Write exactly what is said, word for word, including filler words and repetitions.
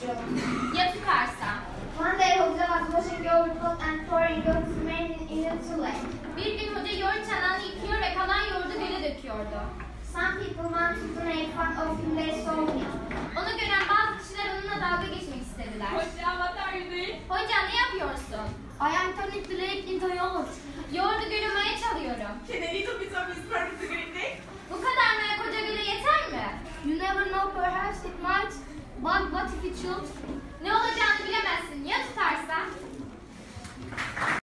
çalışıyor. Ya tutarsa? One day Hodja was washing yoğurt and pouring yoğurt remaining in the tule. Bir gün hoca yoğurt çanağını yıkıyor ve kalan yoğurdu göle döküyordu. Some people wanted to make fun of him, they saw him. Onu gören bazı kişiler onunla dalga geçmek istediler. Hodja, what are you doing? Hoca ne yapıyorsun? I am turning the lake into yoğurt. Yoğurdu göle maya çalıyorum. Can a little bit of this perfect green day? Bu kadar maya koca göle yeter mi? You never know, perhaps it might. But what if it should?